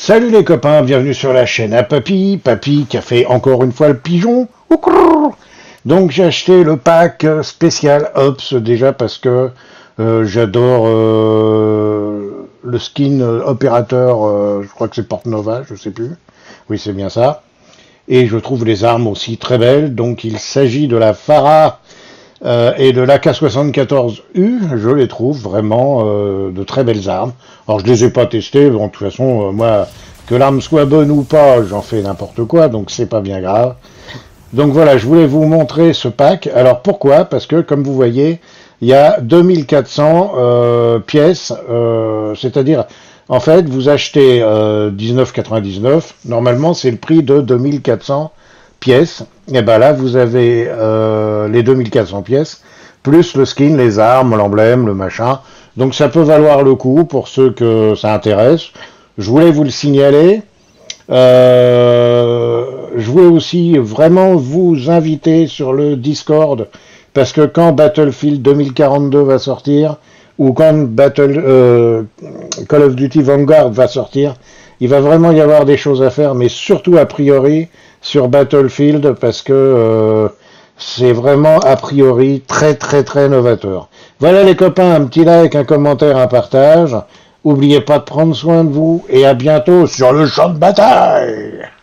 Salut les copains, bienvenue sur la chaîne à Papy. Papy qui a fait encore une fois le pigeon. Oukrou. Donc j'ai acheté le pack spécial Ops déjà parce que j'adore le skin opérateur, je crois que c'est Porte-Nova, je sais plus. Oui, c'est bien ça. Et je trouve les armes aussi très belles. Donc il s'agit de la Farah et de l'AK-74U, je les trouve vraiment de très belles armes. Alors je les ai pas testées, bon, de toute façon, moi, que l'arme soit bonne ou pas, j'en fais n'importe quoi, donc c'est pas bien grave. Donc voilà, je voulais vous montrer ce pack. Alors pourquoi? Parce que comme vous voyez, il y a 2400 pièces, c'est-à-dire, en fait, vous achetez 19,99, normalement c'est le prix de 2400 pièces, et ben là vous avez les 2400 pièces, plus le skin, les armes, l'emblème, le machin. Donc ça peut valoir le coup pour ceux que ça intéresse. Je voulais vous le signaler. Je voulais aussi vraiment vous inviter sur le Discord, parce que quand Battlefield 2042 va sortir, ou quand Call of Duty Vanguard va sortir, il va vraiment y avoir des choses à faire, mais surtout a priori sur Battlefield, parce que c'est vraiment a priori très très très novateur. Voilà les copains, un petit like, un commentaire, un partage. N'oubliez pas de prendre soin de vous et à bientôt sur le champ de bataille.